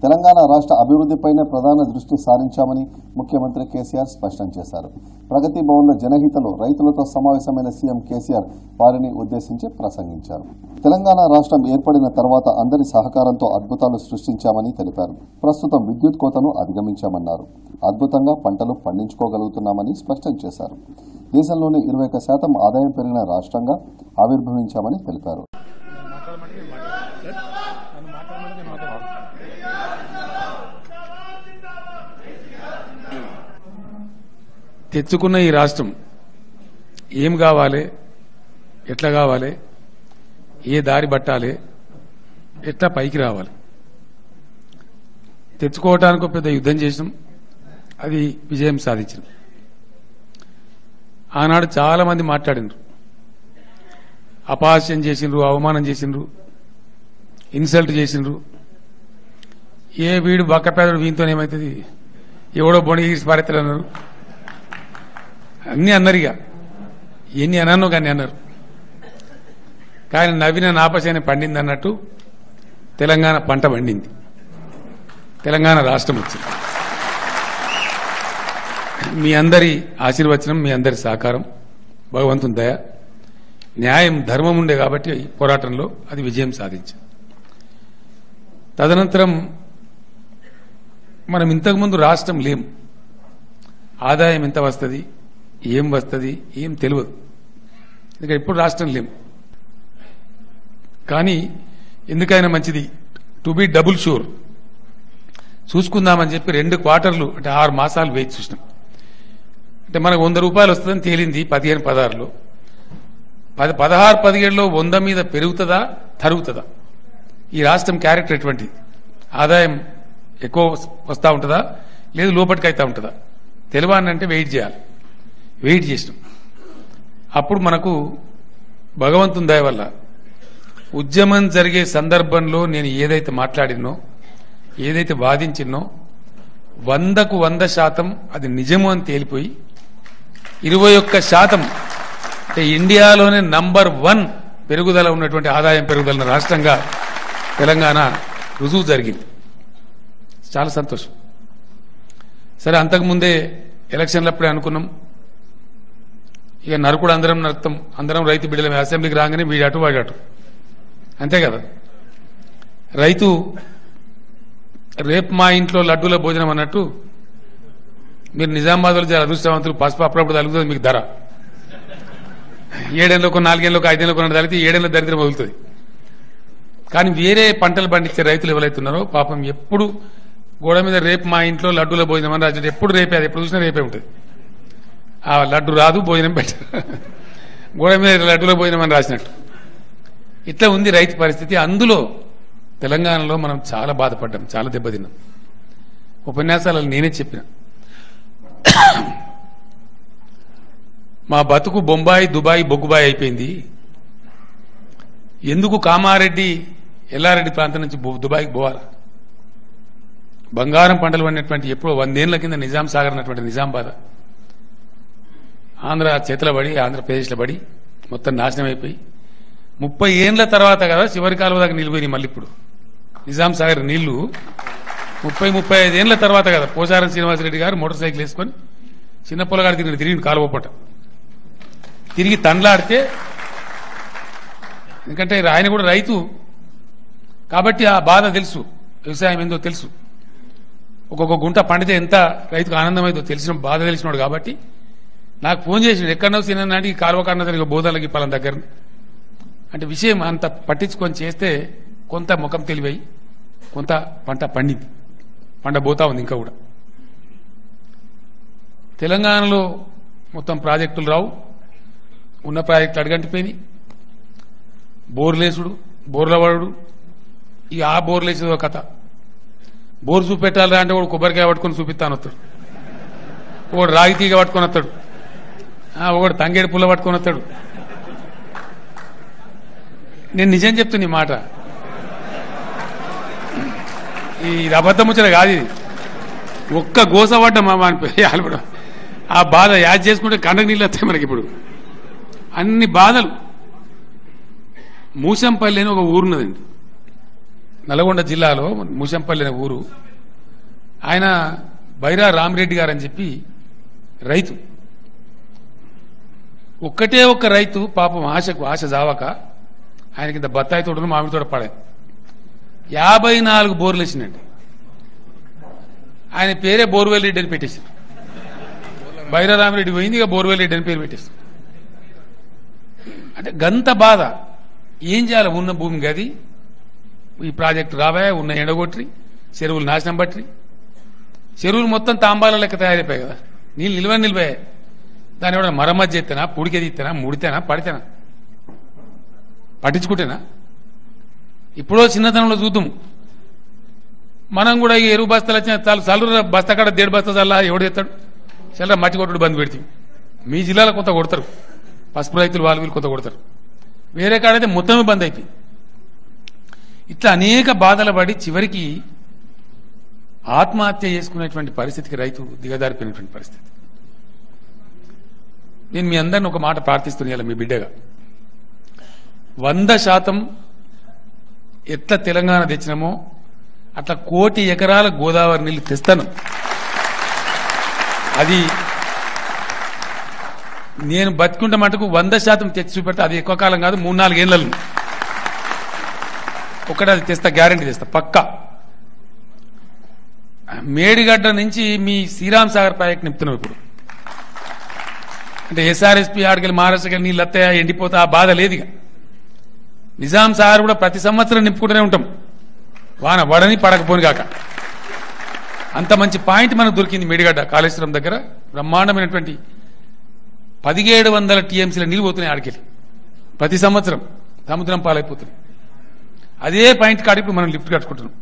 తెలంగాణ రాష్ట్ర అభివృద్ధిపైనే ప్రధాన దృష్టి సారించామని ముఖ్యమంత్రి కేసీఆర్ స్పష్టం చేశారు. ప్రగతి భవన్లో జనహితలో రైతులతో సమావేశమైన సీఎం కేసీఆర్ వారిని ఉద్దేశించి ప్రసంగించారు. తెలంగాణ రాష్ట్రం ఏర్పడిన తర్వాత అందరి సహకారంతో అద్భుతాలు సృష్టించామని తెలిపారు. ప్రస్తుతం విద్యుత్ కోతను అధిగమించామన్నారు. అద్భుతంగా పంటలు పండించుకోగలుగుతున్నామని స్పష్టం చేశారు. దేశంలోనే 21% ఆదాయం పెరిగిన రాష్ట్రంగా ఆవిర్భవించామని తెలిపారు. తెచ్చుకున్న ఈ రాష్ట్రం ఏం కావాలి, ఎట్లా కావాలి, ఏ దారి పట్టాలి, ఎట్లా పైకి రావాలి, తెచ్చుకోవటానికి పెద్ద యుద్ధం చేసినాం. అది విజయం సాధించినాం. ఆనాడు చాలా మంది మాట్లాడినారు, అపహాస్యం చేసిండ్రు, అవమానం చేసిండ్రు, ఇన్సల్ట్ చేసిండ్రు. ఏ వీడు బక్కపేదడు వీనితోనేమవుతుంది, ఎవడో బొణిగిసి పారెత్తలు అన్నారు, అన్ని అన్నారు. ఇక ఎన్ని అన్నానో కానీ అన్నారు. కానీ నవ్విన నాపశని పండింది అన్నట్టు తెలంగాణ పంట పండింది. తెలంగాణ రాష్ట్రం వచ్చింది. మీ అందరి ఆశీర్వచనం, మీ అందరి సహకారం, భగవంతుని దయ, న్యాయం, ధర్మం ఉండే కాబట్టి పోరాటంలో అది విజయం సాధించింది. తదనంతరం మనం ఇంతకుముందు రాష్ట్రం లేం. ఆదాయం ఎంత వస్తుంది, ఏం వస్తుంది, ఏం తెలియదు. ఎందుకంటే ఇప్పుడు రాష్ట్రం లేం. కానీ ఎందుకైనా మంచిది టు బి డబుల్ షూర్ చూసుకుందామని చెప్పి 2 క్వార్టర్లు అంటే 6 మాసాలు వేచి చూసినాం. అంటే మనకు 100 రూపాయలు వస్తుందని తేలింది 15-16లో. 16-17లో 100 మీద పెరుగుతుందా తరుగుతుందా, ఈ రాష్ట్రం క్యారెక్టర్ ఎటువంటిది, ఆదాయం ఎక్కువ వస్తూ ఉంటుందా లేదు లోపలికి అవుతా ఉంటుందా తెలియాలంటే వెయిట్ చేయాలి. వెయిట్ చేసినాం. అప్పుడు మనకు భగవంతుని దయ వల్ల ఉద్యమం జరిగే సందర్భంలో నేను ఏదైతే మాట్లాడినో, ఏదైతే వాదించినో 100కు 100% అది నిజము అని తేలిపోయి 21% అంటే ఇండియాలోనే నంబర్ 1 పెరుగుదల ఉన్నటువంటి ఆదాయం పెరుగుదల రాష్ట్రంగా తెలంగాణ రుజువు జరిగింది. చాలా సంతోషం. సరే, అంతకుముందే ఎలక్షన్లప్పుడే అనుకున్నాం, ఇక నరుకుడు అందరం నరుకుతాం, అందరం రైతు బిడ్డలమే, అసెంబ్లీకి రాగానే వీడి అటు వాడి అటు, అంతే కదా. రైతు రేపు మా ఇంట్లో లడ్డూల భోజనం అన్నట్టు మీరు నిజామాబాద్లో చాలా అదృష్టవంతులు, పసుపు అప్పుడప్పుడు తగ్గుతుంది మీకు ధర. 7 ఏళ్ళకు 4 ఏళ్ళకు 5 ఏళ్ళకు తగ్గితే 7 ఏళ్ళ దరిద్రం వదులుతుంది. కానీ వేరే పంటలు పండించే రైతులు ఎవరైతున్నారో పాపం ఎప్పుడు గోడ మీద రేపు మా ఇంట్లో లడ్డూల భోజనం అని రాసినట్టు ఎప్పుడు రేపే, అది ఎప్పుడు చూసినా రేపే ఉంటుంది. ఆ లడ్డు రాదు, భోజనం పెట్టరు, గోడ మీద లడ్డూల భోజనం అని రాసినట్టు. ఇట్లా ఉంది రైతు పరిస్థితి. అందులో తెలంగాణలో మనం చాలా బాధపడ్డాం, చాలా దెబ్బతిన్నాం. ఉపన్యాసాలు నేనే చెప్పిన, మా బతుకు బొంబాయి, దుబాయ్, బొగ్గుబాయి అయిపోయింది. ఎందుకు కామారెడ్డి, ఎల్లారెడ్డి ప్రాంతం నుంచి దుబాయ్కి పోవాలి? బంగారం పంటలు పండినటువంటి ఎప్పుడో 100 ఏళ్ల కింద నిజాం సాగర్ అన్నటువంటి నిజామాబాద్ ఆంధ్ర చేతుల పడి, ఆంధ్రప్రదేశ్లో పడి మొత్తం నాశనం అయిపోయి 30 ఏళ్ల తర్వాత కదా చివరి కాలువ దాకా నిలిపోయినాయి. మళ్ళీ ఇప్పుడు నిజాం సాగర్ నీళ్లు 30-35 ఏళ్ల తర్వాత కదా పోచారం శ్రీనివాసరెడ్డి గారు మోటార్ సైకిల్ వేసుకొని చిన్న పొలగాడు తిరిగి కాలువ పూట తిరిగి తండ్లాడితే, ఎందుకంటే ఆయన కూడా రైతు కాబట్టి ఆ బాధ తెలుసు, వ్యవసాయం ఏందో తెలుసు, ఒక్కొక్క గుంట పండితే ఎంత రైతుకు ఆనందమైందో తెలిసిన బాధ తెలిసినాడు. కాబట్టి నాకు ఫోన్ చేసి ఎక్కడో తినడానికి కాలువ కన్నా బోధాలకి పలాన దగ్గర అంటే విషయం అంత పట్టించుకొని చేస్తే కొంత ముఖం తెలివై కొంత పంట పండింది, పండబోతా ఉంది. ఇంకా కూడా తెలంగాణలో మొత్తం ప్రాజెక్టులు రావు, ఉన్న ప్రాజెక్టులు అడగంటిపోయినాయి. బోర్లేసుడు, బోర్ల వాడు, ఇక ఆ బోర్లేసేదో కథ. బోర్ చూపెట్టాలి అంటే వాడు కొబ్బరికాయ పట్టుకొని చూపిస్తాను వస్తాడు, ఒకడు రాగి తీగ పట్టుకొని వస్తాడు, ఒకడు తంగేడు పుల్ల పట్టుకొని వస్తాడు. నేను నిజం చెప్తున్నా ఈ మాట, ఇది అబద్ధం వచ్చిన కాదు. ఇది ఒక్క గోస పడ్డ మా అనిపోయి ఆ బాధ యాద్ చేసుకుంటే కండకు నీళ్ళు వస్తాయి మనకి. ఇప్పుడు అన్ని బాధలు. మూసంపల్లి అని ఒక ఊరున్నదండి, నల్గొండ జిల్లాలో ముషంపల్లి అనే ఊరు. ఆయన బైరా రామిరెడ్డి గారు అని చెప్పి రైతు. ఒక్కటే ఒక్క రైతు పాపం ఆశ జావక ఆయనకి ఇంత బత్తాయి తోటలు మామిడి తోట పడాయి. 54 బోర్లు వేసిందండి. ఆయన పేరే బోర్వెల్ రెడ్డి అని పెట్టేశారు. బైరా రామిరెడ్డి పోయింది, ఇక బోర్వెల్ రెడ్డి అని పేరు పెట్టేశారు. అంటే గంత బాధ. ఏం చేయాలి? ఉన్న భూమి గది ఈ ప్రాజెక్టు రాబోయే, ఉన్న ఎండగొట్టి చెరువులు నాశనం బట్టి, చెరువులు మొత్తం తాంబాల లెక్క తయారైపోయాయి కదా, నీళ్ళు నిల్వయాయి. దాన్ని ఎవరైనా మరమ్మతు చేస్తేనా, పుడికేది ఇస్తేనా, ముడితేనా, పడితేనా, పట్టించుకుంటేనా? ఇప్పుడో చిన్నతనంలో చూద్దాం, మనం కూడా ఈ ఎరువు బస్తాలు వచ్చిన చల్లు బస్తా కాడ 1.5 బస్తా చల్లా ఎవడు ఎత్తాడు? చల్లరా మట్టి కొట్టుడు బంద్ పెడితే. మీ జిల్లాలో కొంత కొడతారు, పసుపు రైతులు వాళ్ళు వీళ్ళు కొంత కొడతారు, వేరే కాడైతే మొత్తమే బంద్ అయిపోయి. ఇట్లా అనేక బాధలు పడి చివరికి ఆత్మహత్య చేసుకునేటువంటి పరిస్థితికి రైతు దిగజారిపోయినటువంటి పరిస్థితి. నేను మీ అందరిని ఒక మాట ప్రార్థిస్తున్నాను, మీ బిడ్డగా 100% ఎట్లా తెలంగాణ తెచ్చినామో అట్లా 1 కోటి ఎకరాల గోదావరి నీళ్లు తెస్తాను. అది నేను బతుకుంటే మటుకు 100% తెచ్చి చూపెడతా. అది ఎక్కువ కాలం కాదు, 3-4 ఏళ్లలో ఒకటి అది తెస్తా, గ్యారంటీ తెస్తా పక్కా. మేడిగడ్డ నుంచి మీ శ్రీరామ్ సాగర్ ప్రాజెక్ట్ నింపుతున్నాం ఇప్పుడు. అంటే ఎస్ఆర్ఎస్పీ ఆడికెళ్ళి మహారాష్ట్రకి నీళ్ళు వస్తాయా, ఎండిపోతా, ఆ బాధ లేదు. ఇక నిజాం సాగర్ కూడా ప్రతి సంవత్సరం నింపుకుంటూనే ఉంటాం, వాన వడని పడకపోని కాక. అంత మంచి పాయింట్ మనకు దొరికింది మేడిగడ్డ కాళేశ్వరం దగ్గర. బ్రహ్మాండమైనటువంటి 1700 టీఎంసీల నీళ్ళు పోతున్నాయి ఆడికెళ్ళి ప్రతి సంవత్సరం, సముద్రం పాలైపోతుంది. అదే పాయింట్ కాడికి ఇప్పుడు మనం లిఫ్ట్ కట్టుకుంటున్నాం.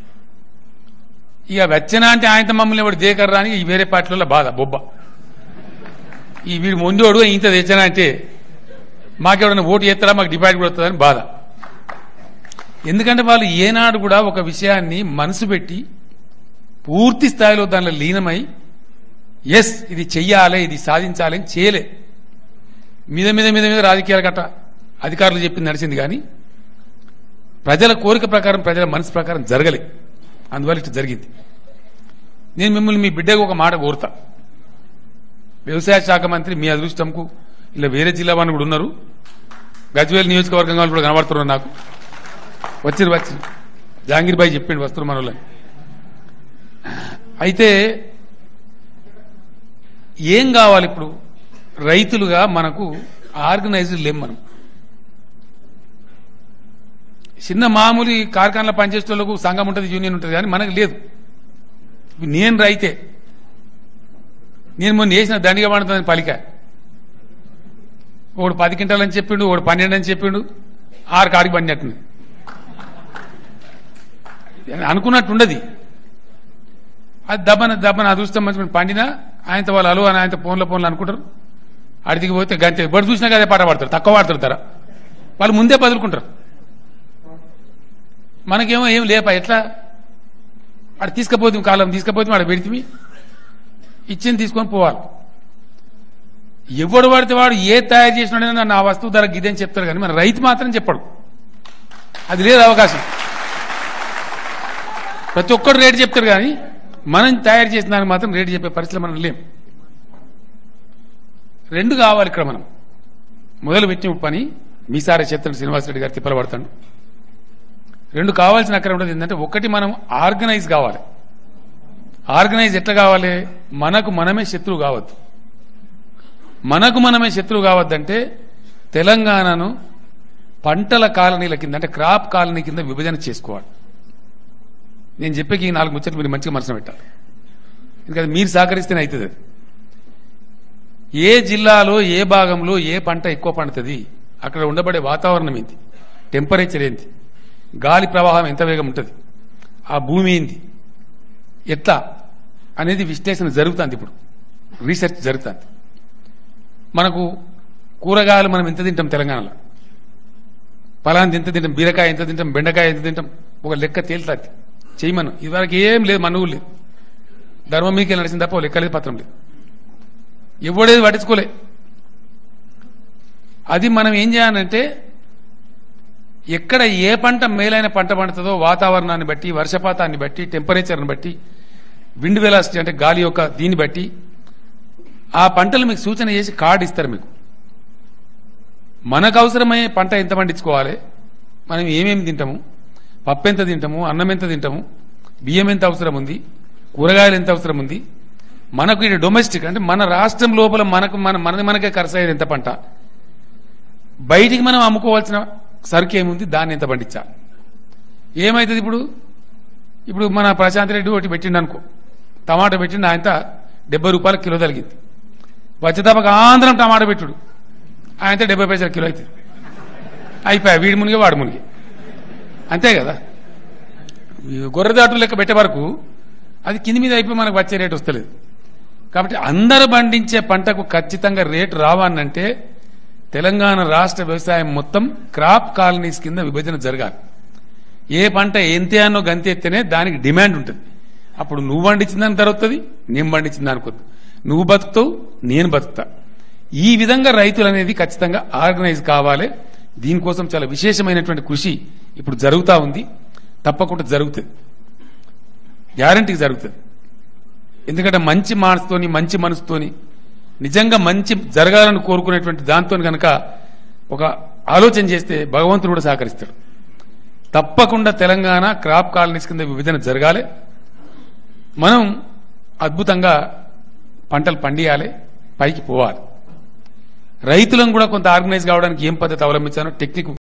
ఇక వెచ్చనా అంటే ఆయనతో మమ్మల్ని ఎవరు దేకర్రా అని ఈ వేరే పార్టీలలో బాధ బొబ్బ. ఈ వీడు మొండోడు ఇంత తెచ్చనా అంటే మాకెవడన్నా ఓటు చేస్తారా, మాకు డిపాజిట్ కూడా వస్తుందని బాధ. ఎందుకంటే వాళ్ళు ఏనాడు కూడా ఒక విషయాన్ని మనసు పెట్టి పూర్తి స్థాయిలో దానిలో లీనమై ఎస్ ఇది చెయ్యాలి, ఇది సాధించాలి అని చేయలే. మీద మీద మీద మీద రాజకీయాల గట్ట అధికారులు చెప్పింది నడిచింది, కానీ ప్రజల కోరిక ప్రకారం, ప్రజల మనసు ప్రకారం జరగలే. అందువల్ల ఇట్లా జరిగింది. నేను మిమ్మల్ని మీ బిడ్డకు ఒక మాట కోరుతా. వ్యవసాయ శాఖ మంత్రి మీ అదృష్టంకు ఇలా వేరే జిల్లా వాళ్ళు కూడా ఉన్నారు, గజ్వేల్ నియోజకవర్గం వాళ్ళు కూడా కనబడుతున్నారు నాకు. వచ్చిరు జహాంగీర్ భాయ్ చెప్పిండు వస్తున్నారు మన వాళ్ళని. అయితే ఏం కావాలి ఇప్పుడు? రైతులుగా మనకు ఆర్గనైజ్డ్ లేం. మనం చిన్న మామూలు కార్ఖానలో పనిచేసే వాళ్ళకు సంఘం ఉంటుంది, యూనియన్ ఉంటుంది, కానీ మనకు లేదు. నేను రైతే, నేను మొన్న వేసిన దండిగా పడుతుందని పలిక. ఒకడు 10 క్వింటాలని చెప్పిండు, ఒకడు 12 అని చెప్పిండు, 6 కాడికి పడినట్టుంది. అనుకున్నట్టుండది. అది దబ్బన అదృష్టం మంచి పండినా ఆయనతో వాళ్ళు అలు అని ఆయనతో ఫోన్లో అనుకుంటారు. అడిగికి పోతే గంటే ఎవరు చూసినా అదే పాట పాడతారు, తక్కువ పాడుతారు. వాళ్ళు ముందే బదులుకుంటారు. మనకేమో ఏం లేపా, ఎట్లా అక్కడ తీసుకుపోతే కాలం తీసుకుపోతే అక్కడ పెడితే ఇచ్చింది తీసుకొని పోవాలి. ఎవడు పడితే వాడు ఏ తయారు చేసినాడైనా నా వస్తువు ధర గిదని చెప్తారు, కానీ మన రైతు మాత్రం చెప్పడు. అది లేదు అవకాశం. ప్రతి ఒక్కరు రేటు చెప్తారు, కానీ మనం తయారు చేసిన దానికి మాత్రం రేటు చెప్పే పరిస్థితులు మనం లేం. 2 కావాలి ఇక్కడ. మనం మొదలు పెట్టిన పని మీసారే చెప్తాడు శ్రీనివాసరెడ్డి గారు తిప్పలు పడతాడు. 2 కావాల్సిన అక్కడ ఉండదు. ఏంటంటే ఒకటి, మనం ఆర్గనైజ్ కావాలి. ఆర్గనైజ్ ఎట్లా కావాలి? మనకు మనమే శత్రువు కావద్దు. మనకు మనమే శత్రువు కావద్దంటే తెలంగాణను పంటల కాలనీల కింద, అంటే క్రాప్ కాలనీ కింద విభజన చేసుకోవాలి. నేను చెప్పే ఈ 4 ముచ్చట్లు మీరు మంచిగా మనసులో పెట్టాలి. ఎందుకంటే మీరు సహకరిస్తేనే అవుతుంది. ఏ జిల్లాలో ఏ భాగంలో ఏ పంట ఎక్కువ పండుతుంది, అక్కడ ఉండబడే వాతావరణం ఏంటి, టెంపరేచర్ ఏంటి, గాలి ప్రవాహం ఎంత వేగం ఉంటుంది, ఆ భూమి ఏంది, ఎట్లా అనేది విశ్లేషణ జరుగుతుంది. ఇప్పుడు రీసెర్చ్ జరుగుతుంది. మనకు కూరగాయలు మనం ఎంత తింటాం తెలంగాణలో, పలాంది ఎంత తింటాం, బీరకాయ ఎంత తింటాం, బెండకాయ ఎంత తింటాం, ఒక లెక్క తేలుతుంది. చేయమను. ఇదివరకు ఏం లేదు, మన ఊరు లేదు, ధర్మం మీకే నడిచింది తప్ప లెక్క లేదు, పత్రం లేదు, ఎవడేది పట్టించుకోలే. అది మనం ఏం చేయాలంటే ఎక్కడ ఏ పంట మేలైన పంట పండుతుందో వాతావరణాన్ని బట్టి, వర్షపాతాన్ని బట్టి, టెంపరేచర్ని బట్టి, విండ్ వెలాసిటీ అంటే గాలి యొక్క దీన్ని బట్టి ఆ పంటలు మీకు సూచన చేసి కార్డు ఇస్తారు. మీకు మనకు అవసరమయ్యే పంట ఎంత పండించుకోవాలి, మనం ఏమేమి తింటాము, పప్పు ఎంత తింటాము, అన్నం ఎంత తింటాము, బియ్యం ఎంత అవసరం ఉంది, కూరగాయలు ఎంత అవసరం ఉంది, మనకు ఇది డొమెస్టిక్ అంటే మన రాష్ట్రం లోపల మనకే ఖర్చు అయ్యేది ఎంత పంట, బయటికి మనం అమ్ముకోవాల్సిన సరుకు ఏముంది, దాన్ని ఎంత పండించాలి. ఏమవుతుంది ఇప్పుడు మన ప్రశాంత్ రెడ్డి ఒకటి పెట్టిండు అనుకో, టమాటా పెట్టిండు, ఆయన 70 రూపాయల కిలో తగిలింది. వచ్చేదాకా ఆంధ్రం టమాటా పెట్టుడు, ఆయన 70 పైసల కిలో అవుతుంది. అయిపోయా, వీడి మునిగి వాడు మునిగి, అంతే కదా. గొర్రెదాటు లెక్క పెట్టే వరకు అది కింది మీద అయిపోయి మనకు వచ్చే రేటు వస్తలేదు. కాబట్టి అందరు పండించే పంటకు ఖచ్చితంగా రేటు రావాలంటే తెలంగాణ రాష్ట్ర వ్యవసాయం మొత్తం క్రాప్ కాలనీస్ కింద విభజన జరగాలి. ఏ పంట ఎంతే అన్నో గంతెత్తేనే దానికి డిమాండ్ ఉంటుంది. అప్పుడు నువ్వు పండించిన దానికి ధర వస్తుంది, నేను పండించిన దానికి వద్దు, నువ్వు బతుకుతావు, నేను బతుకుతా. ఈ విధంగా రైతులు అనేది ఖచ్చితంగా ఆర్గనైజ్ కావాలి. దీనికోసం చాలా విశేషమైనటువంటి కృషి ఇప్పుడు జరుగుతూ ఉంది. తప్పకుండా జరుగుతుంది, గ్యారంటీకి జరుగుతుంది. ఎందుకంటే మంచి మనసుతోని, మంచి మనసుతోని, నిజంగా మంచి జరగాలని కోరుకునేటువంటి దాంతో గనక ఒక ఆలోచన చేస్తే భగవంతుడు కూడా సహకరిస్తాడు. తప్పకుండా తెలంగాణ క్రాప్ కాలనీస్ కింద విభజన జరగాలి. మనం అద్భుతంగా పంటలు పండియాలి, పైకి పోవాలి. రైతులను కూడా కొంత ఆర్గనైజ్ కావడానికి ఏం పద్ధతి అవలంబించానో టెక్నిక్